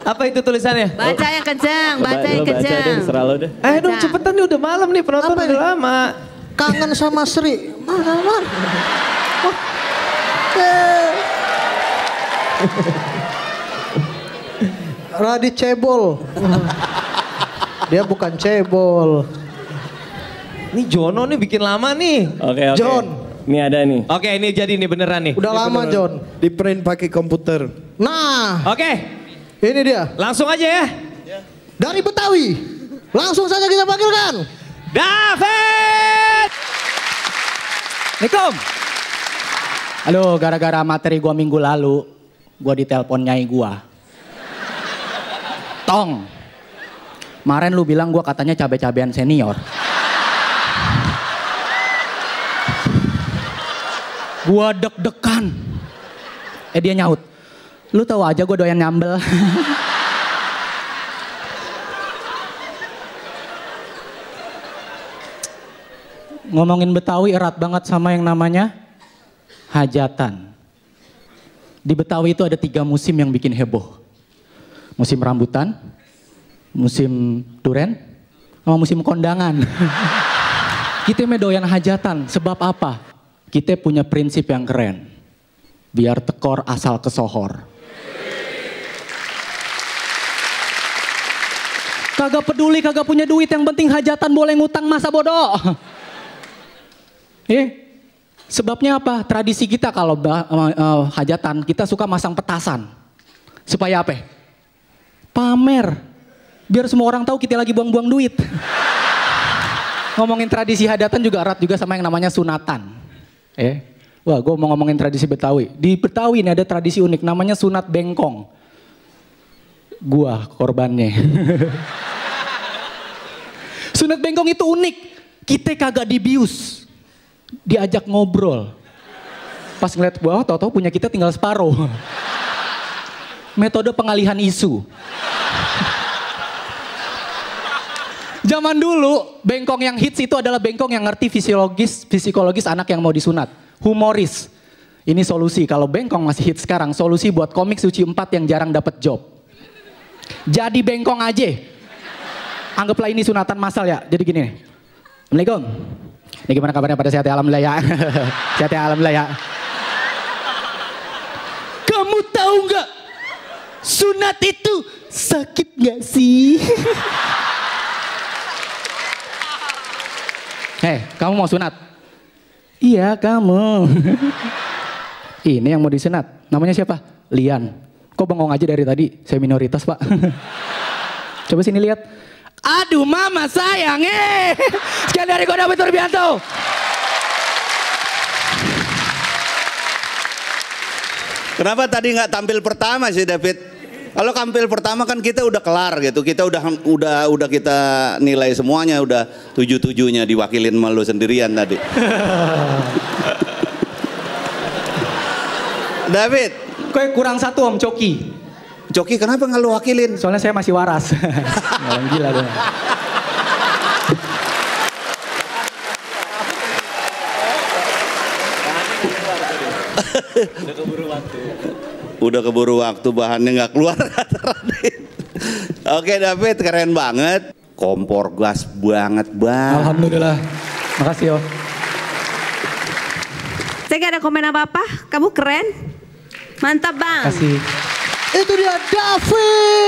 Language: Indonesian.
Apa itu tulisannya? Baca yang kencang, baca yang kencang. Baca deh, serah lo deh. Ayo dong cepetan nih udah malam nih penonton Apa udah ini? lama. Kangen sama Sri. Mana? Oh. Radit cebol. Dia bukan cebol. Ini Jono nih bikin lama nih. Oke. John. Ini ada nih. Oke ini jadi nih beneran nih. Udah lama John. Di print pakai komputer. Nah, Oke ini dia. langsung aja ya. Dari Betawi. Langsung saja kita panggilkan. David! Assalamualaikum. Halo, gara-gara materi gua minggu lalu, gua ditelepon nyai gua. Tong, kemarin lu bilang gua katanya cabe-cabean senior. Gua deg-degan. Dia nyaut, lu tahu aja gua doyan nyambel. Ngomongin Betawi erat banget sama yang namanya hajatan. Di Betawi itu ada 3 musim yang bikin heboh. Musim rambutan, musim duren, sama musim kondangan. Kita doyan hajatan, sebab apa? Kita punya prinsip yang keren. Biar tekor asal kesohor. Kagak peduli, kagak punya duit, yang penting hajatan boleh ngutang masa bodoh. Sebabnya apa? Tradisi kita kalau hajatan kita suka masang petasan. Supaya apa? Pamer. Biar semua orang tahu kita lagi buang-buang duit. Ngomongin tradisi hajatan juga erat juga sama yang namanya sunatan. Wah, gue mau ngomongin tradisi Betawi. Di Betawi ini ada tradisi unik namanya sunat bengkong. Gua korbannya. Sunat bengkong itu unik. Kita kagak dibius. Diajak ngobrol. Pas ngeliat bawah, tau-tau punya kita tinggal separuh. Metode pengalihan isu. Zaman dulu, bengkong yang hits itu adalah bengkong yang ngerti psikologis anak yang mau disunat. Humoris. Ini solusi, kalau bengkong masih hits sekarang, solusi buat komik Suci 4 yang jarang dapat job. Jadi bengkong aja. Anggaplah ini sunatan massal ya, jadi gini nih. Assalamualaikum. Ini gimana kabarnya pada sehat ya? Alhamdulillah ya. Sehat ya, alhamdulillah ya. Kamu tahu nggak? Sunat itu sakit nggak sih? Kamu mau sunat? Iya, kamu. Ini yang mau disunat. Namanya siapa? Lian. Kok bengong aja dari tadi? Saya minoritas, Pak. Coba sini lihat. Aduh mama sayang Sekian dari gue David Turbianto. Kenapa tadi nggak tampil pertama sih David? Kalau tampil pertama kan kita udah kelar gitu. Kita udah kita nilai semuanya, udah 7-7-nya diwakilin malu sendirian tadi. David. Kok kurang satu Om Coki. Coki kenapa nggak lu wakilin? Soalnya saya masih waras. Orang gila dong. Udah keburu waktu bahannya nggak keluar. Oke David, keren banget. Kompor gas banget bang. Alhamdulillah. Makasih Om. Saya gak ada komen apa-apa, kamu keren. Mantap bang. Makasih. Itu dia David.